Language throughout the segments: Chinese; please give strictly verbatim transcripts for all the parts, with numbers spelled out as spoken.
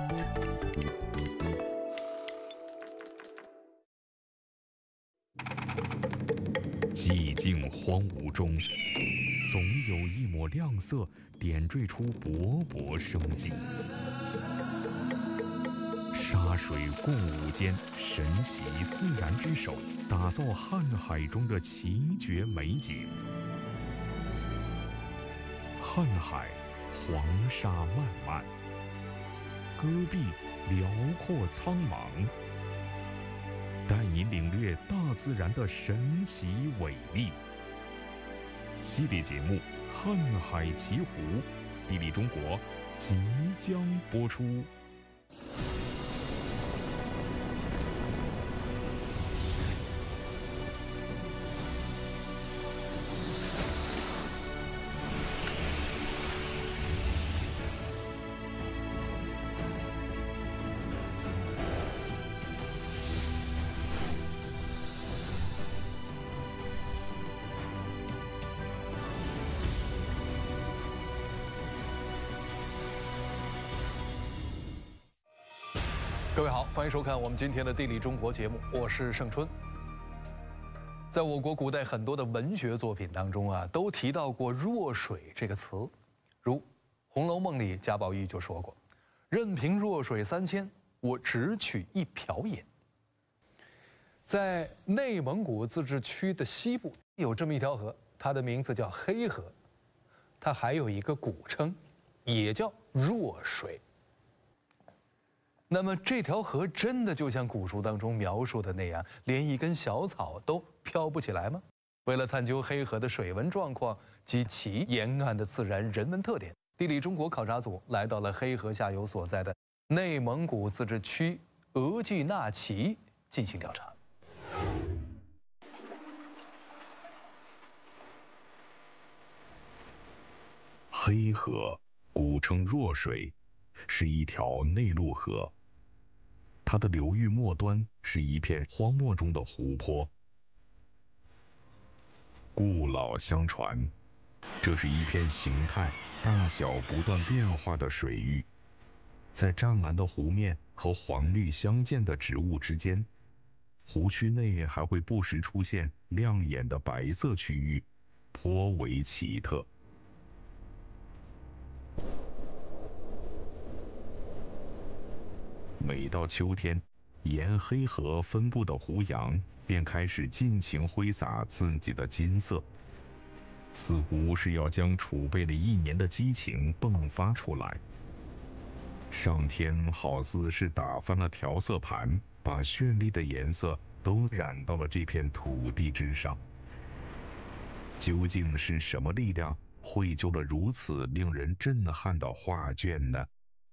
寂静荒芜中，总有一抹亮色点缀出勃勃生机。沙水共舞间，神奇自然之手打造瀚海中的奇绝美景。瀚海，黄沙漫漫，戈壁辽阔苍茫，带您领略大自然的神奇伟力。系列节目《瀚海奇湖》，地理中国即将播出。 各位好，欢迎收看我们今天的《地理中国》节目，我是盛春。在我国古代很多的文学作品当中啊，都提到过“弱水”这个词，如《红楼梦》里贾宝玉就说过：“任凭弱水三千，我只取一瓢饮。”在内蒙古自治区的西部有这么一条河，它的名字叫黑河，它还有一个古称，也叫弱水。那么这条河真的就像古书当中描述的那样，连一根小草都飘不起来吗？为了探究黑河的水文状况及其沿岸的自然人文特点，地理中国考察组来到了黑河下游所在的内蒙古自治区额济纳旗进行调查。 黑河，古称弱水，是一条内陆河。它的流域末端是一片荒漠中的湖泊。故老相传，这是一片形态、大小不断变化的水域，在湛蓝的湖面和黄绿相间的植物之间，湖区内还会不时出现亮眼的白色区域，颇为奇特。每到秋天，沿黑河分布的湖洋便开始尽情挥洒自己的金色，似乎是要将储备了一年的激情迸发出来。上天好似是打翻了调色盘，把绚丽的颜色都染到了这片土地之上。究竟是什么力量绘就了如此令人震撼的画卷呢？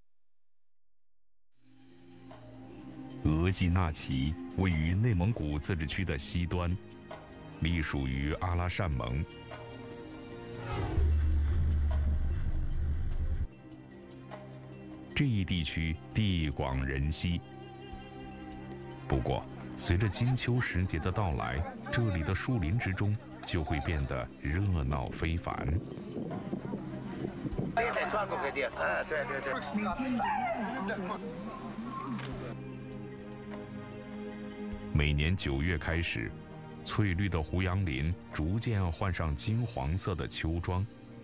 额济纳旗位于内蒙古自治区的西端，隶属于阿拉善盟。这一地区地广人稀，不过随着金秋时节的到来，这里的树林之中就会变得热闹非凡。 可以再转过去的，哎，对对对。 每年九月开始，翠绿的胡杨林逐渐换上金黄色的秋装。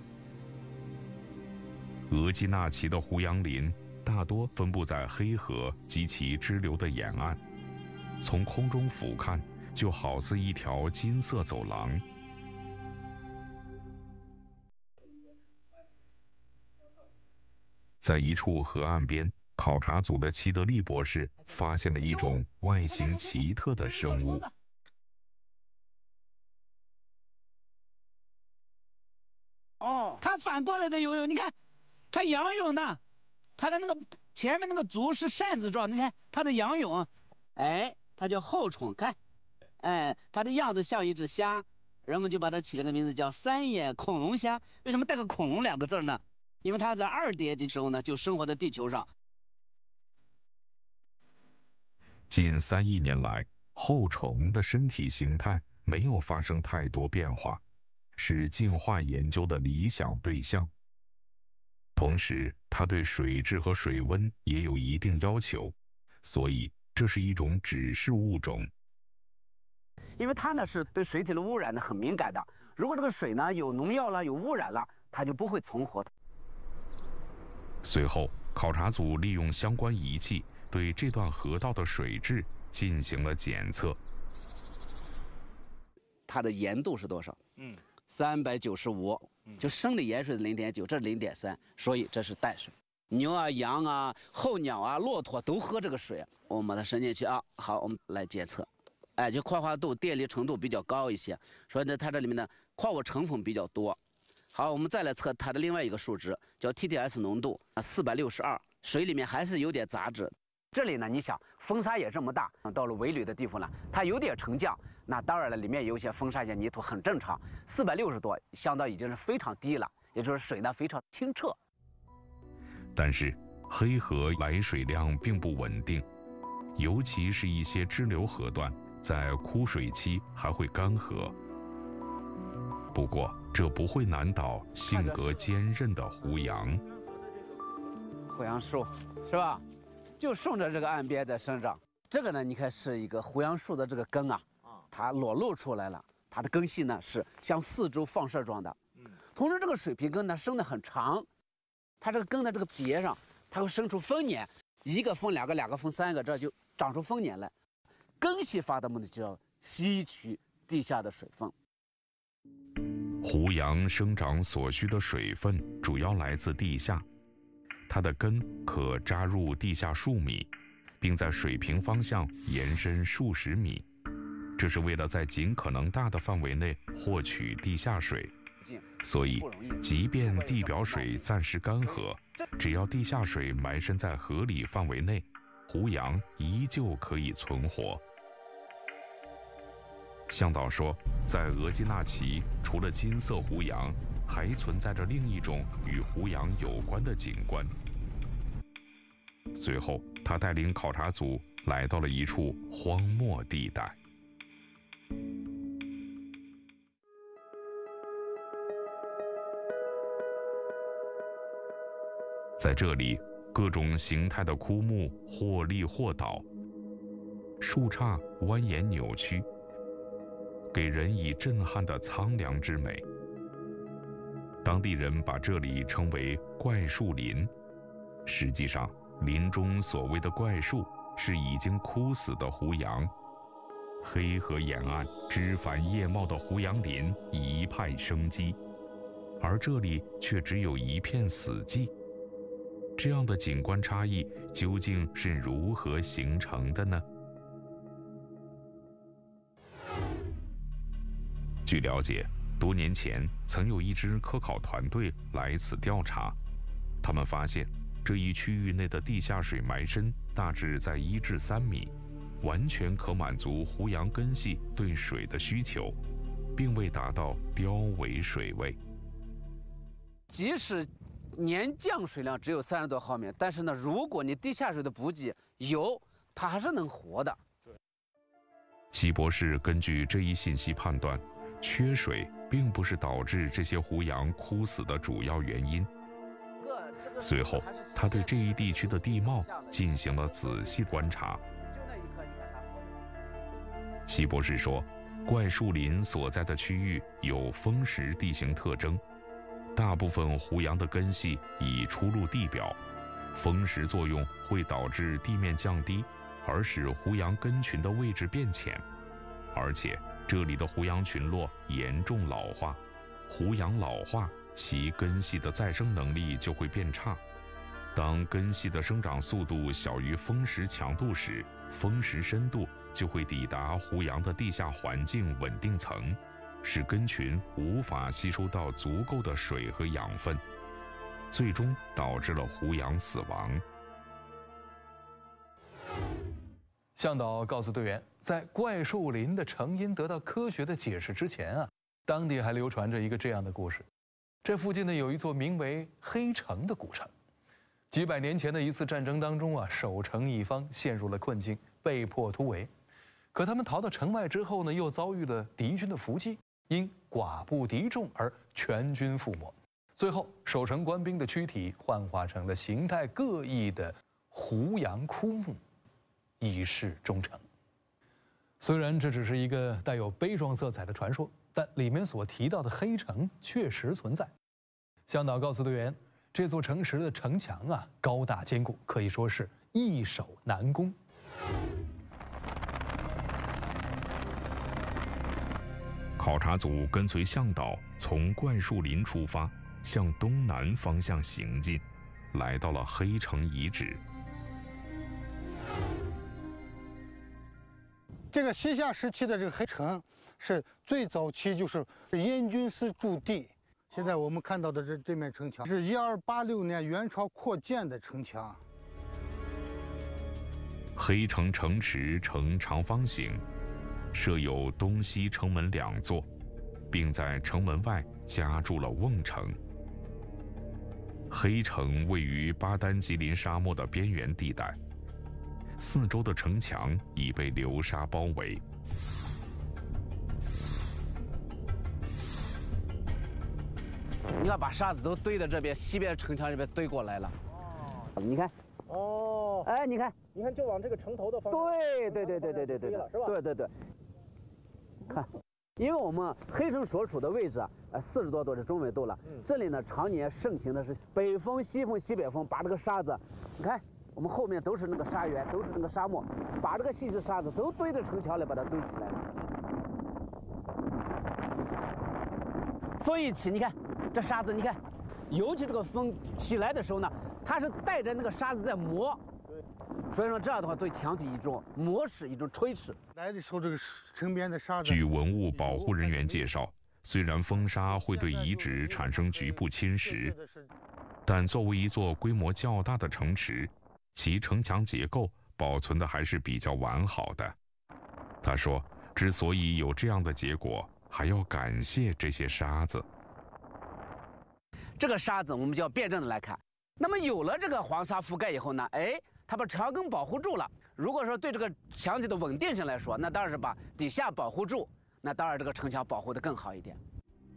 额济纳旗的胡杨林大多分布在黑河及其支流的沿岸，从空中俯瞰，就好似一条金色走廊。在一处河岸边，考察组的齐德利博士发现了一种外形奇特的生物。 哦，它反过来的游泳，你看，它仰泳的，它的那个前面那个足是扇子状，你看它的仰泳，哎，它叫后虫，看，哎，它的样子像一只虾，人们就把它起了个名字叫三眼恐龙虾。为什么带个恐龙两个字呢？因为它在二叠纪时候呢，就生活在地球上。 近三亿年来，后虫的身体形态没有发生太多变化，是进化研究的理想对象。 同时，它对水质和水温也有一定要求，所以这是一种指示物种。 因为它呢是对水体的污染呢很敏感的，如果这个水呢有农药了、有污染了，它就不会存活。 随后，考察组利用相关仪器对这段河道的水质进行了检测。 它的盐度是多少？ 嗯， 三百九十五，就生理盐水是零点九，这是零点三，所以这是淡水。牛啊、羊啊、候鸟啊、骆驼都喝这个水。我们把它伸进去啊，好，我们来检测。哎，就矿化度、电离程度比较高一些，所以呢，它这里面的矿物成分比较多。好，我们再来测它的另外一个数值，叫 T D S 浓度啊，四百六十二，水里面还是有点杂质。这里呢，你想风沙也这么大，到了尾闾的地方了，它有点沉降，那当然了，里面有一些风沙、一些泥土，很正常。四百六十多，相当已经是非常低了，也就是水呢非常清澈。 但是黑河来水量并不稳定，尤其是一些支流河段，在枯水期还会干涸。不过，这不会难倒性格坚韧的胡杨。 胡杨树，是吧？就顺着这个岸边在生长。这个呢，你看是一个胡杨树的这个根啊，它裸露出来了，它的根系呢是向四周放射状的。同时，这个水平根呢生得很长，它这个根的这个节上，它会生出丰年，一个分两个，两个分三个，这就长出丰年来。根系发的目的就要吸取地下的水分。 胡杨生长所需的水分主要来自地下，它的根可扎入地下数米，并在水平方向延伸数十米，这是为了在尽可能大的范围内获取地下水。所以，即便地表水暂时干涸，只要地下水埋身在合理范围内，胡杨依旧可以存活。向导说，在额济纳旗，除了金色胡杨，还存在着另一种与胡杨有关的景观。随后，他带领考察组来到了一处荒漠地带。在这里，各种形态的枯木或立或倒，树杈蜿蜒扭曲，给人以震撼的苍凉之美。当地人把这里称为怪树林。实际上，林中所谓的怪树是已经枯死的胡杨。黑河沿岸枝繁叶茂的胡杨林一派生机，而这里却只有一片死寂。这样的景观差异究竟是如何形成的呢？据了解，多年前曾有一支科考团队来此调查，他们发现这一区域内的地下水埋深大致在一至三米，完全可满足胡杨根系对水的需求，并未达到凋萎水位。 即使年降水量只有三十多毫米，但是呢，如果你地下水的补给有，它还是能活的。 齐博士根据这一信息判断，缺水并不是导致这些胡杨枯死的主要原因。随后，他对这一地区的地貌进行了仔细观察。齐博士说，怪树林所在的区域有风蚀地形特征。大部分胡杨的根系已出露地表，风蚀作用会导致地面降低，而使胡杨根群的位置变浅。而且这里的胡杨群落严重老化，胡杨老化，其根系的再生能力就会变差。当根系的生长速度小于风蚀强度时，风蚀深度就会抵达胡杨的地下环境稳定层，使根群无法吸收到足够的水和养分，最终导致了胡杨死亡。 向导告诉队员，在怪树林的成因得到科学的解释之前啊，当地还流传着一个这样的故事：这附近呢有一座名为黑城的古城。几百年前的一次战争当中啊，守城一方陷入了困境，被迫突围。可他们逃到城外之后呢，又遭遇了敌军的伏击，因寡不敌众而全军覆没。 最后，守城官兵的躯体幻化成了形态各异的胡杨枯木，以示忠诚。虽然这只是一个带有悲壮色彩的传说，但里面所提到的黑城确实存在。向导告诉队员，这座城池的城墙啊，高大坚固，可以说是易守难攻。 考察组跟随向导从怪树林出发，向东南方向行进，来到了黑城遗址。 这个西夏时期的这个黑城，是最早期就是燕军司驻地。现在我们看到的这这面城墙，是一二八六年元朝扩建的城墙。 黑城城池呈长方形，设有东西城门两座，并在城门外加筑了瓮城。黑城位于巴丹吉林沙漠的边缘地带，四周的城墙已被流沙包围。 你看，把沙子都堆在这边，西边城墙这边堆过来了。哦，你看。 哦， 哎，你看， 你看，就往这个城头的方向。 对对对对对对对， 是吧？ 对对对。看，因为我们黑城所处的位置啊，呃，四十多度的中纬度了。嗯。这里呢，常年盛行的是北风、西风、西北风，把这个沙子，你看，我们后面都是那个沙原，都是那个沙漠，把这个细细沙子都堆在城墙里，把它堆起来了。风一起，你看这沙子，你看，尤其这个风起来的时候呢，它是带着那个沙子在磨。所以说这样的话，对墙体一种磨蚀、一种吹蚀。 来的时候，这个城边的沙子。 据文物保护人员介绍，虽然风沙会对遗址产生局部侵蚀，但作为一座规模较大的城池，其城墙结构保存的还是比较完好的。他说，之所以有这样的结果，还要感谢这些沙子。 这个沙子我们就要辩证的来看。那么有了这个黄沙覆盖以后呢，哎，它把墙根保护住了。如果说对这个墙体的稳定性来说，那当然是把底下保护住，那当然这个城墙保护得更好一点。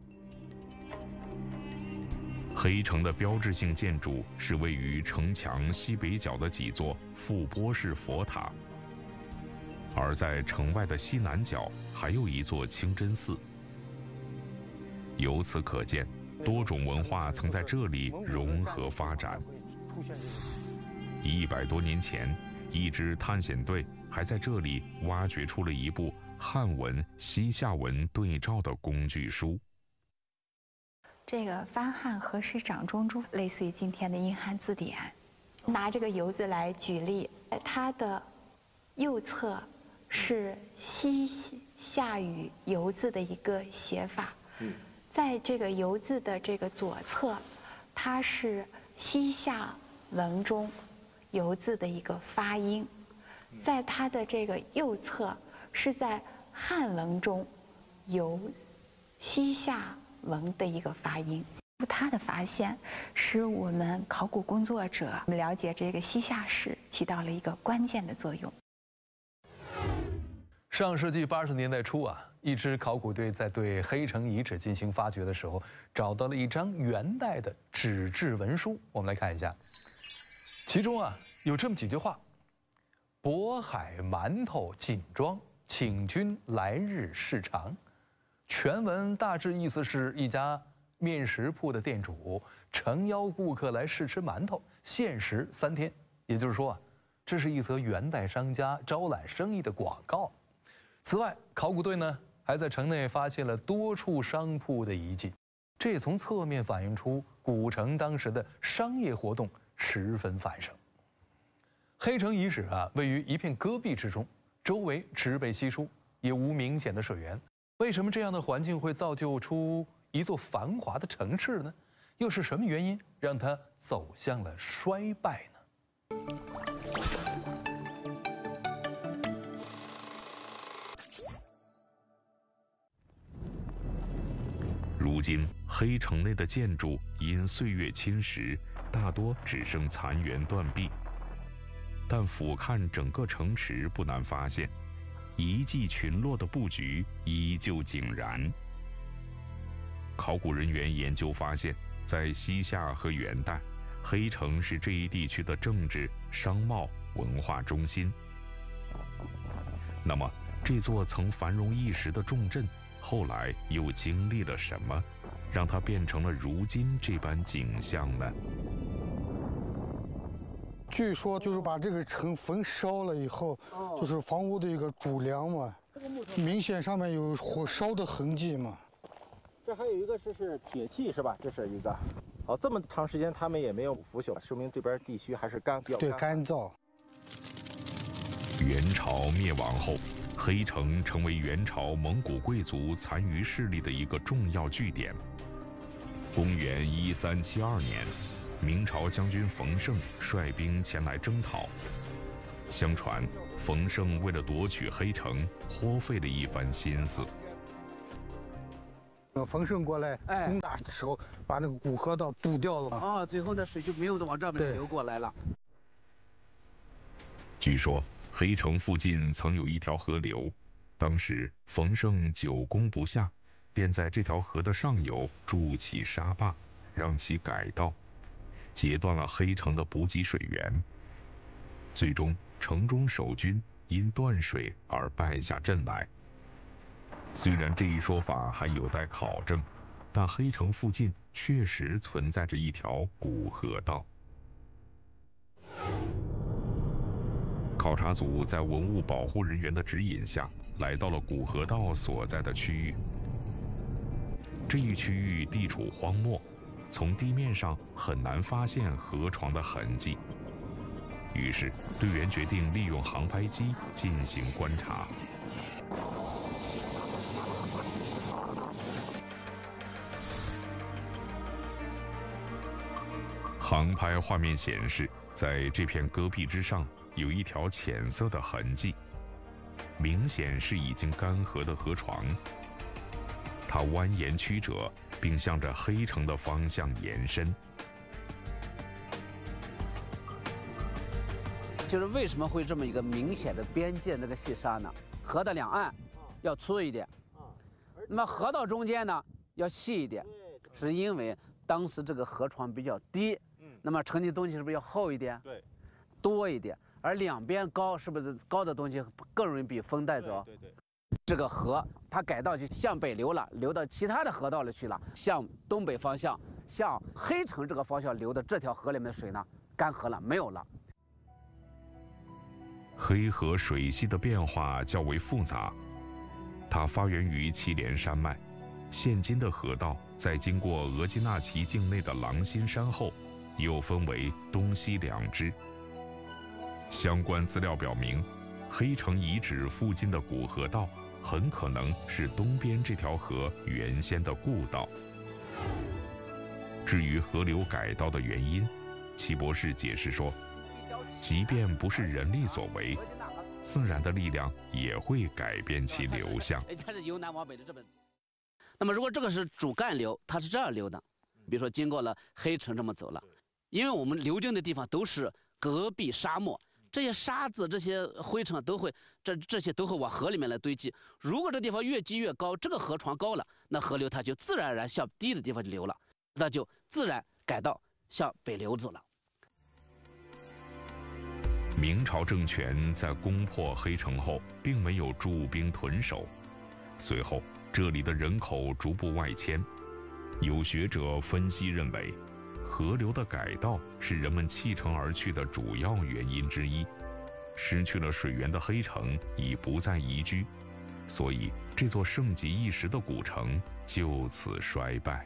黑城的标志性建筑是位于城墙西北角的几座覆钵式佛塔，而在城外的西南角还有一座清真寺。由此可见，多种文化曾在这里融合发展。一百多年前，一支探险队还在这里挖掘出了一部汉文、西夏文对照的工具书。 这个翻汉和氏掌中注类似于今天的英汉字典。拿这个酉字来举例，它的右侧是西夏语酉字的一个写法。嗯。在这个酉字的这个左侧，它是西夏文中酉字的一个发音；在它的这个右侧，是在汉文中酉西夏文的一个发音。他的发现使我们考古工作者了解这个西夏史起到了一个关键的作用。 上世纪八十年代初啊，一支考古队在对黑城遗址进行发掘的时候，找到了一张元代的纸质文书。我们来看一下，其中啊有这么几句话：“渤海馒头锦庄，请君来日试尝。”全文大致意思是一家面食铺的店主诚邀顾客来试吃馒头，限时三天。也就是说啊，这是一则元代商家招揽生意的广告。此外，考古队呢还在城内发现了多处商铺的遗迹，这也从侧面反映出古城当时的商业活动十分繁盛。黑城遗址啊，位于一片戈壁之中，周围植被稀疏，也无明显的水源。为什么这样的环境会造就出一座繁华的城市呢？又是什么原因让它走向了衰败呢？ 如今，黑城内的建筑因岁月侵蚀，大多只剩残垣断壁。但俯瞰整个城池，不难发现，遗迹群落的布局依旧井然。考古人员研究发现， 在西夏和元代，黑城是这一地区的政治、商贸、文化中心。那么，这座曾繁荣一时的重镇，后来又经历了什么，让它变成了如今这般景象呢？ 据说就是把这个城焚烧了以后，就是房屋的一个主梁嘛，明显上面有火烧的痕迹嘛。 这还有一个，这是铁器是吧？这是一个。哦，这么长时间他们也没有腐朽，说明这边地区还是干比较对干燥。 元朝灭亡后，黑城成为元朝蒙古贵族残余势力的一个重要据点。公元一三七二年，明朝将军冯胜率兵前来征讨。相传，冯胜为了夺取黑城，颇费了一番心思。 冯胜过来攻打的时候，把那个古河道堵掉了。 哦，最后那水就没有往这边流过来了。 据说黑城附近曾有一条河流，当时冯胜久攻不下，便在这条河的上游筑起沙坝，让其改道，截断了黑城的补给水源。最终，城中守军因断水而败下阵来。虽然这一说法还有待考证，但黑城附近确实存在着一条古河道。考察组在文物保护人员的指引下，来到了古河道所在的区域。这一区域地处荒漠，从地面上很难发现河床的痕迹。于是，队员决定利用航拍机进行观察。航拍画面显示，在这片戈壁之上有一条浅色的痕迹，明显是已经干涸的河床。它蜿蜒曲折，并向着黑城的方向延伸。 就是为什么会这么一个明显的边界那个细沙呢？河的两岸要粗一点，那么河道中间呢要细一点，是因为当时这个河床比较低。那么沉积东西是不是要厚一点？对，多一点。而两边高，是不是高的东西更容易被风带走？对对。这个河它改道就向北流了，流到其他的河道里去了。向东北方向，向黑城这个方向流的这条河里面的水呢，干涸了，没有了。 黑河水系的变化较为复杂，它发源于祁连山脉。现今的河道在经过额济纳旗境内的狼心山后，又分为东西两支。相关资料表明，黑城遗址附近的古河道很可能是东边这条河原先的故道。至于河流改道的原因，齐博士解释说，即便不是人力所为，自然的力量也会改变其流向。 它是由南往北的这边。那么如果这个是主干流，它是这样流的，比如说经过了黑城这么走了，因为我们流经的地方都是戈壁沙漠，这些沙子、这些灰尘都会，这这些都会往河里面来堆积。如果这地方越积越高，这个河床高了，那河流它就自然而然向低的地方就流了，那就自然改道向北流走了。 明朝政权在攻破黑城后，并没有驻兵屯守，随后这里的人口逐步外迁。有学者分析认为，河流的改道是人们弃城而去的主要原因之一。失去了水源的黑城已不再宜居，所以这座盛极一时的古城就此衰败。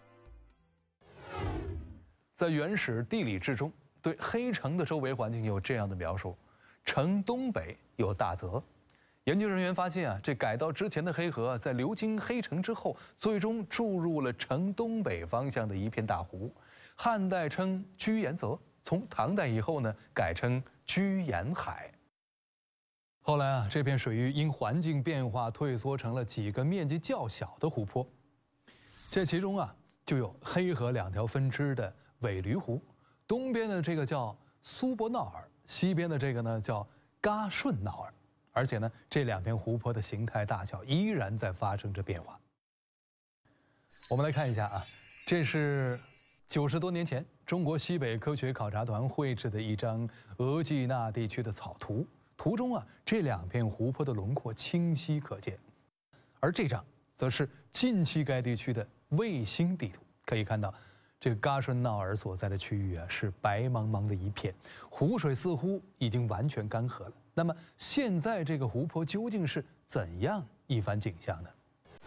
在《原始地理志》中，对黑城的周围环境有这样的描述：城东北有大泽。研究人员发现啊，这改道之前的黑河在流经黑城之后，最终注入了城东北方向的一片大湖。汉代称居延泽，从唐代以后呢，改称居延海。后来啊，这片水域因环境变化退缩成了几个面积较小的湖泊。这其中啊，就有黑河两条分支的尾驴湖，东边的这个叫苏伯闹尔，西边的这个呢叫嘎顺闹尔。而且呢，这两片湖泊的形态大小依然在发生着变化。我们来看一下啊，这是九十多年前，中国西北科学考察团绘制的一张额济纳地区的草图，图中啊这两片湖泊的轮廓清晰可见，而这张则是近期该地区的卫星地图。可以看到，这个嘎顺淖尔所在的区域啊是白茫茫的一片，湖水似乎已经完全干涸了。那么现在这个湖泊究竟是怎样一番景象呢？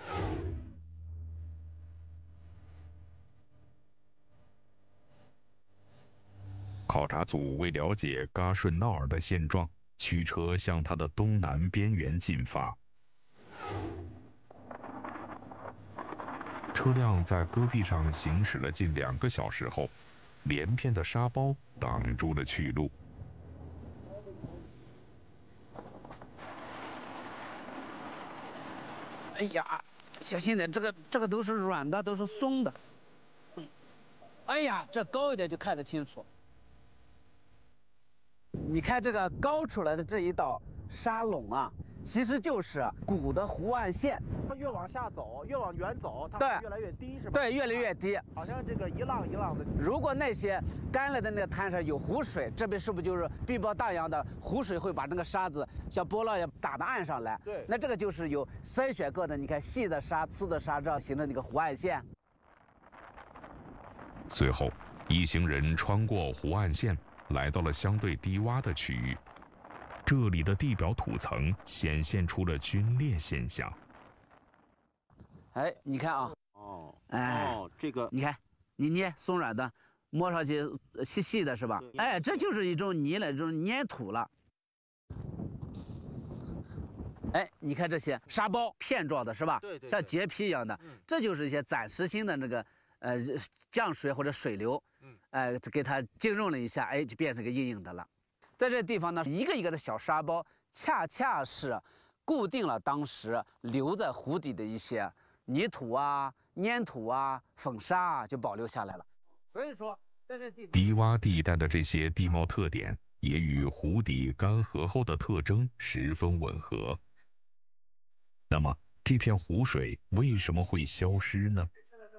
考察组为了解嘎顺淖尔的现状，驱车向它的东南边缘进发。车辆在戈壁上行驶了近两个小时后，连片的沙包挡住了去路。 哎呀，小心点，这个这个都是软的，都是松的。哎呀，这高一点就看得清楚。你看这个高出来的这一道沙垄啊，其实就是古的湖岸线。 它越往下走，越往远走，它对越来越低，是吧？ 对，越来越低。 好像这个一浪一浪的。 如果那些干了的那个滩上有湖水，这边是不是就是碧波荡漾的湖水会把那个沙子像波浪一样打到岸上来？ 对， 那这个就是有筛选过的，你看细的沙、粗的沙，这样形成那个湖岸线。 随后，一行人穿过湖岸线，来到了相对低洼的区域。这里的地表土层显现出了龟裂现象。 哎，你看啊， 哦， 哎， 哦，这个你看，你捏松软的，摸上去细细的，是吧？哎，这就是一种泥了，这种粘土了。哎，你看这些沙包片状的，是吧？ 对对， 像结皮一样的， 嗯、 这就是一些暂时性的那个呃降水或者水流，嗯，哎，给它浸润了一下，哎，就变成个硬硬的了。在这地方呢，一个一个的小沙包，恰恰是固定了当时留在湖底的一些泥土啊、粘土啊、粉沙啊，就保留下来了。所以说，在这地低洼地带的这些地貌特点，也与湖底干涸后的特征十分吻合。那么，这片湖水为什么会消失呢？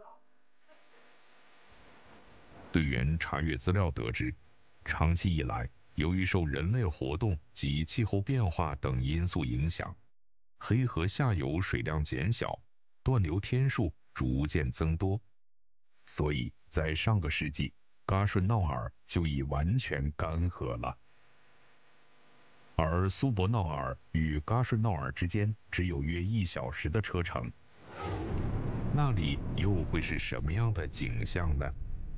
队员查阅资料得知，长期以来，由于受人类活动及气候变化等因素影响，黑河下游水量减小，断流天数逐渐增多，所以在上个世纪，嘎顺淖尔就已完全干涸了。而苏博淖尔与嘎顺淖尔之间只有约一小时的车程，那里又会是什么样的景象呢？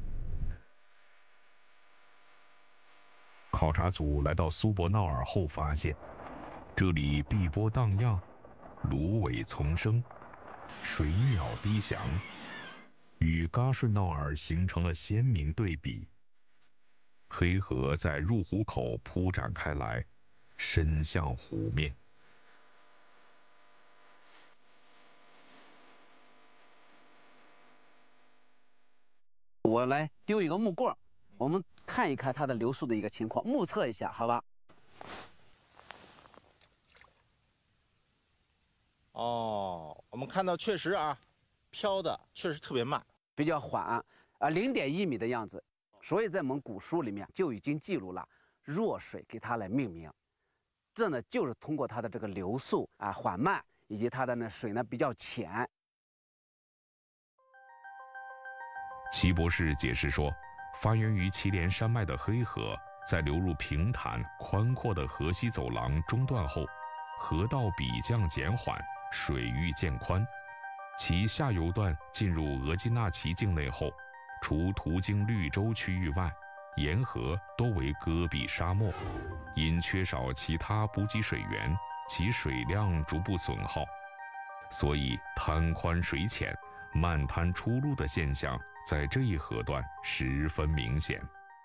考察组来到苏博淖尔后发现，这里碧波荡漾，芦苇丛生，水鸟低翔，与嘎顺淖尔形成了鲜明对比。黑河在入湖口铺展开来，伸向湖面。 我来丢一个木棍，我们看一看它的流速的一个情况，目测一下，好吧？ 哦，我们看到确实啊，飘的确实特别慢， 比较缓啊，零点一米的样子。所以在我们古书里面就已经记录了弱水，给它来命名。这呢，就是通过它的这个流速啊缓慢，以及它的呢水呢比较浅。 齐博士解释说，发源于祁连山脉的黑河，在流入平坦宽阔的河西走廊中断后，河道比降减缓，水域渐宽。其下游段进入额济纳旗境内后，除途经绿洲区域外，沿河多为戈壁沙漠，因缺少其他补给水源，其水量逐步损耗，所以滩宽水浅、漫滩出路的现象在这一河段十分明显。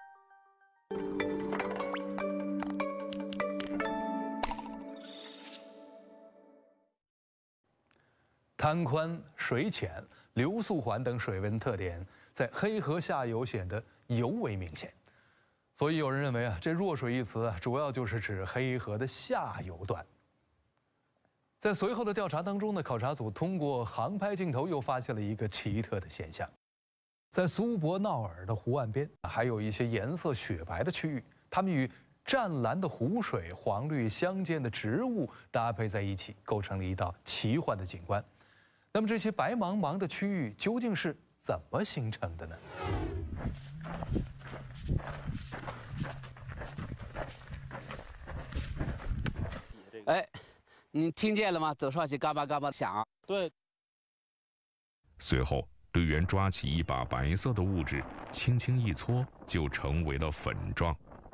滩宽、水浅、流速缓等水文特点在黑河下游显得尤为明显，所以有人认为啊，这弱水一词啊，主要就是指黑河的下游段。在随后的调查当中呢，考察组通过航拍镜头又发现了一个奇特的现象。 在苏博纳尔的湖岸边，还有一些颜色雪白的区域，它们与湛蓝的湖水、黄绿相间的植物搭配在一起，构成了一道奇幻的景观。那么这些白茫茫的区域究竟是怎么形成的呢？ 哎，你听见了吗？走上去嘎巴嘎巴响。 对。 随后，队员抓起一把白色的物质，轻轻一搓，就成为了粉状。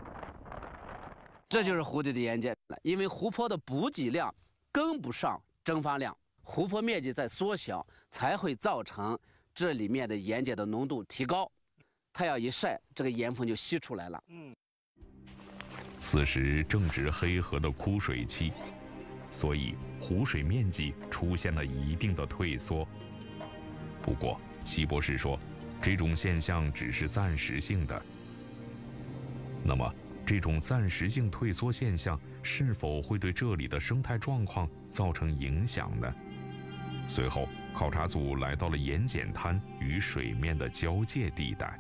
这就是湖底的盐碱，因为湖泊的补给量跟不上蒸发量，湖泊面积在缩小，才会造成这里面的盐碱的浓度提高。太阳一晒，这个盐分就析出来了。 嗯。 此时正值黑河的枯水期，所以湖水面积出现了一定的退缩。不过，齐博士说，这种现象只是暂时性的。那么，这种暂时性退缩现象是否会对这里的生态状况造成影响呢？随后，考察组来到了盐碱滩与水面的交界地带。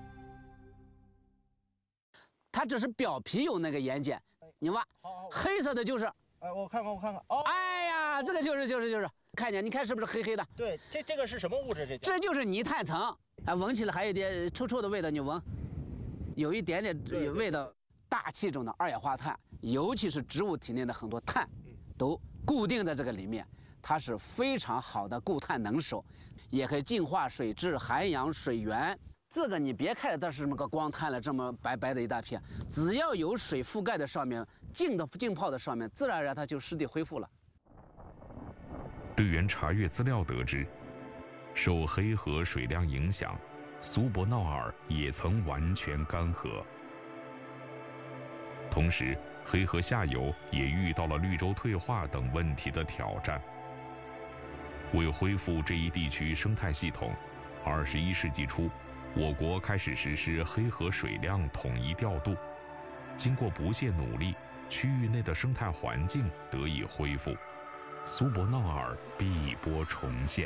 它只是表皮有那个盐碱，你挖，黑色的就是。 哎，我看看，我看看。哦。 哎呀，这个就是就是就是，看见你看是不是黑黑的？ 对，这这个是什么物质？这这就是泥炭层，啊，闻起来还有点臭臭的味道，你闻，有一点点味道。大气中的二氧化碳，尤其是植物体内的很多碳，都固定在这个里面。它是非常好的固碳能手，也可以净化水质、涵养水源。这个你别看它是什么个光滩了，这么白白的一大片，只要有水覆盖在上面，浸的浸泡在上面，自然而然它就湿地恢复了。 队员查阅资料得知，受黑河水量影响，苏博纳尔也曾完全干涸。同时，黑河下游也遇到了绿洲退化等问题的挑战。为恢复这一地区生态系统，二十一世纪初，我国开始实施黑河水量统一调度。经过不懈努力，区域内的生态环境得以恢复，苏博纳尔碧波重现。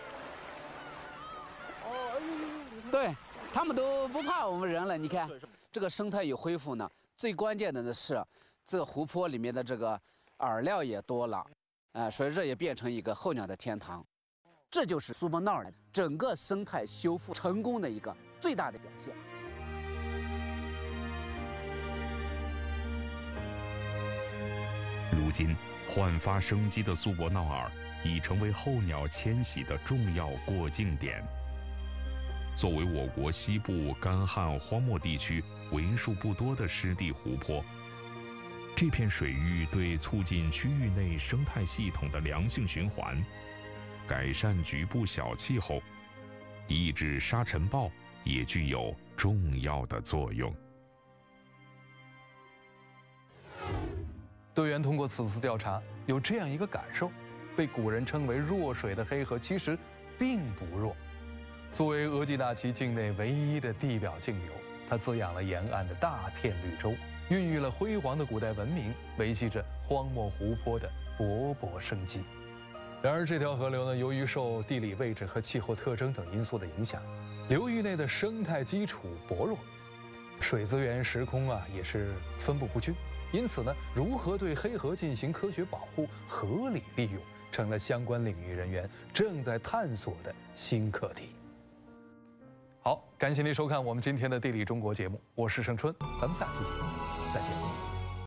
对，他们都不怕我们人了。你看，这个生态有恢复呢。最关键的呢是，这个湖泊里面的这个饵料也多了，啊、呃，所以这也变成一个候鸟的天堂。这就是苏博纳尔整个生态修复成功的一个最大的表现。 如今，焕发生机的苏博纳尔已成为候鸟迁徙的重要过境点。作为我国西部干旱荒漠地区为数不多的湿地湖泊，这片水域对促进区域内生态系统的良性循环、改善局部小气候、抑制沙尘暴也具有重要的作用。 队员通过此次调查，有这样一个感受：被古人称为弱水的黑河，其实并不弱。作为额济纳旗境内唯一的地表径流，它滋养了沿岸的大片绿洲，孕育了辉煌的古代文明，维系着荒漠湖泊的勃勃生机。然而，这条河流呢，由于受地理位置和气候特征等因素的影响，流域内的生态基础薄弱，水资源、时空啊也是分布不均。因此呢，如何对黑河进行科学保护、合理利用，成了相关领域人员正在探索的新课题。好，感谢您收看我们今天的《地理中国》节目，我是盛春，咱们下期节目再见。